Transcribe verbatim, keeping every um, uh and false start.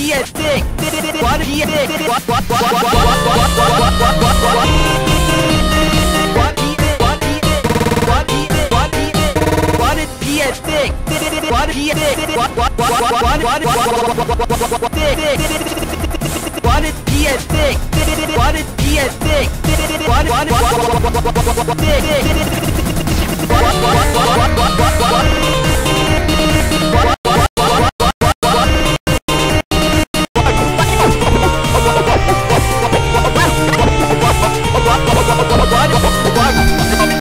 be a dick? Wanna be a dick? Wanna be a dick? Wanna be a dick? Wanna be a dick? Wanna be a dick? Wanna